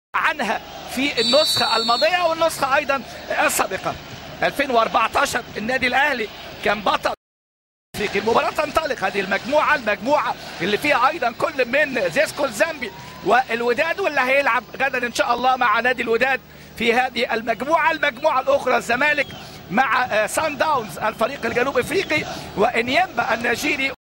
عنها في النسخة الماضية والنسخة أيضا السابقة. 2014 النادي الأهلي كان بطل في المباراة. تنطلق هذه المجموعة اللي فيها أيضا كل من زيسكو الزامبي والوداد، واللي هيلعب غدا إن شاء الله مع نادي الوداد في هذه المجموعة الأخرى الزمالك مع سان داونز الفريق الجنوب افريقي، وانيمبا النيجيري.